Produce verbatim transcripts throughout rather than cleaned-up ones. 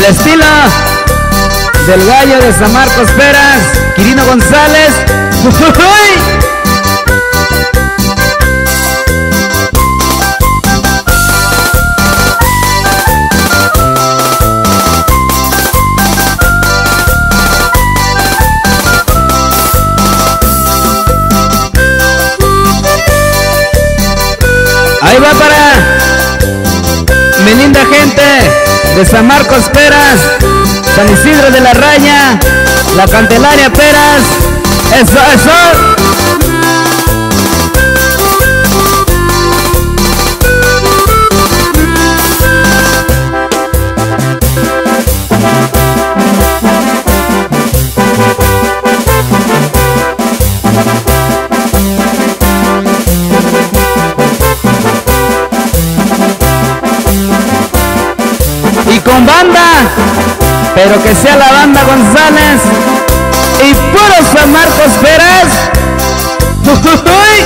Al estilo del gallo de San Marcos Peras, Quirino González. ¡Uy! Ahí va para mi linda gente de San Marcos Peras, San Isidro de la Raya, la Candelaria Peras. Eso, eso. Y con banda, pero que sea la banda González y puro San Marcos Peras. ¡Uy!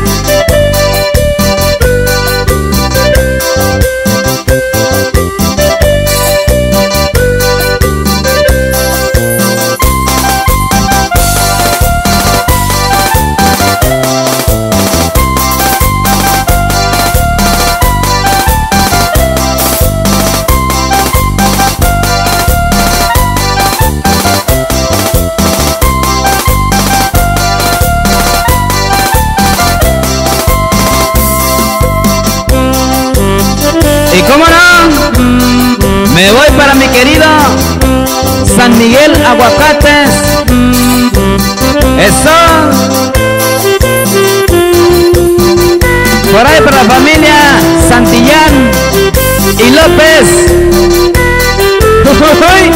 Y cómo no, me voy para mi querido San Miguel Aguacates. Eso. Por ahí para la familia Santillán y López. ¡Uy!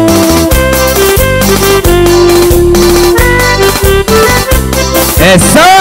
Eso.